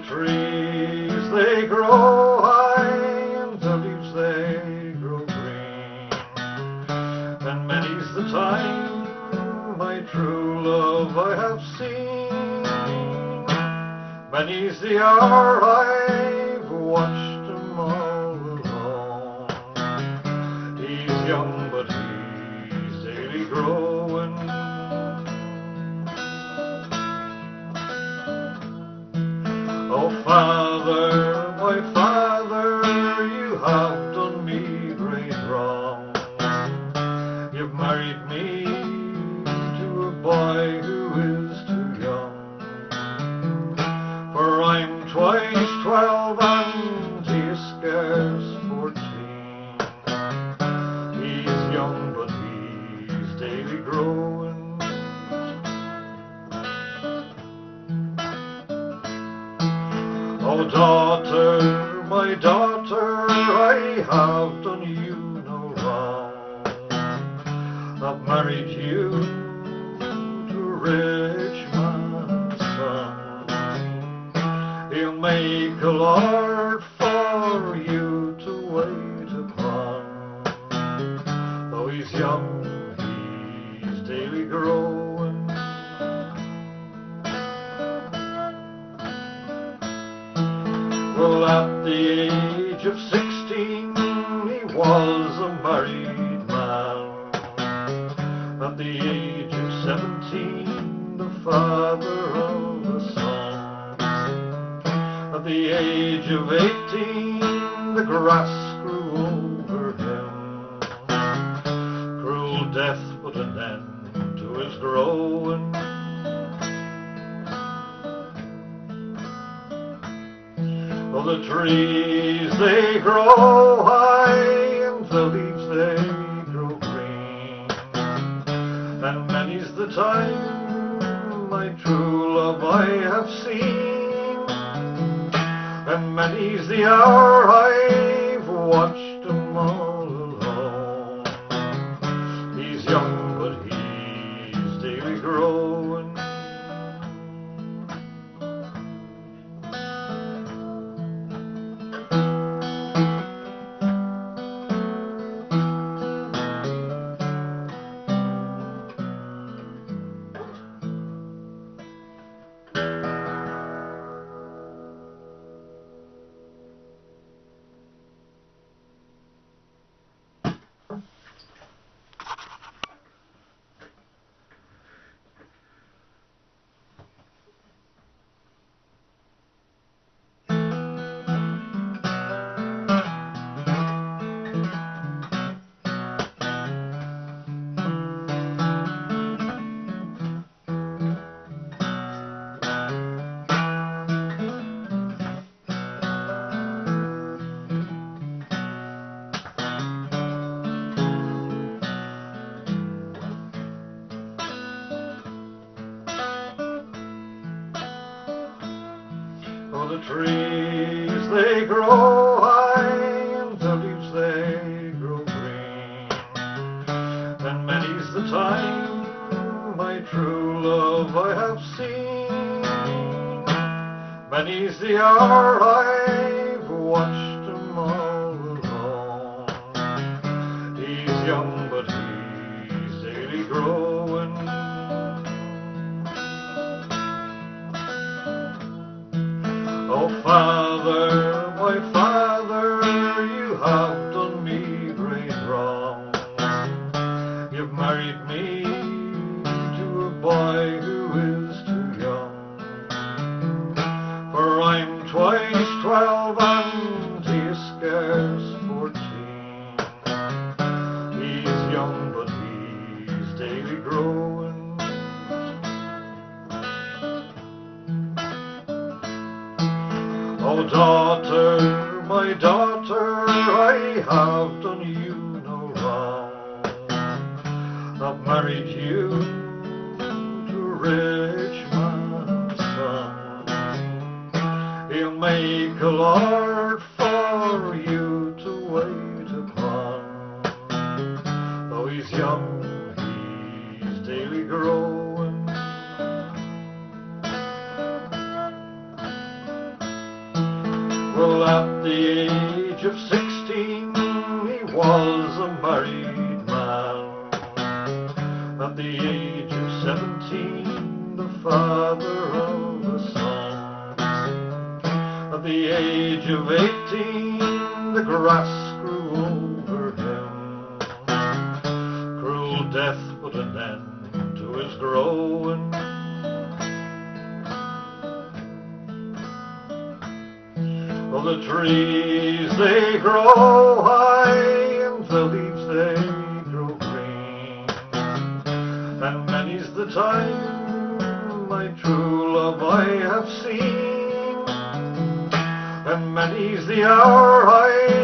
trees they grow high and the leaves they grow green, and many's the time my true love I have seen. Many's the hour I've watched him all alone. He's young but he's daily growing. Oh Father, my Father, you have done me great wrong. You've married me to a boy who is too young. For I'm twice 12 and he is scarce 14. He's young but he's daily growing. Oh daughter, my daughter, I have done you no wrong. I've married you to a rich man's son. He'll make a lot for you to wait upon. Though he's young, he's daily growing. Well, at the age of 16, he was a married man. At the age of 17, the father of a son. At the age of 18, the grass grew over him. Cruel death put an end to his growing. Oh, the trees they grow high and the leaves they grow green, and many's the time my true love I have seen, and many's the hour I've watched him all alone. He's young but he's daily growing. Oh, the trees they grow high and the leaves they grow green, and many's the time my true love I have seen. Many's the hour I've watched him all alone. He's young but he's daily growing. Oh Father, my Father, you have done me great wrong. You've married me to a boy who is too young. For I'm twice 12 and he is scarce 14. He's young but he's daily growing. Oh daughter, my daughter, I have done you no wrong. I've married you to a rich man's son. He'll make a lot for you to wait upon. Though he's young, he's daily growing. was a married man. At the age of 17, the father of a son. At the age of 18, the grass grew over him. Cruel death put an end to his growing. Oh, the trees, they grow high, and the leaves, they grow green. And many's the time my true love I have seen, and many's the hour I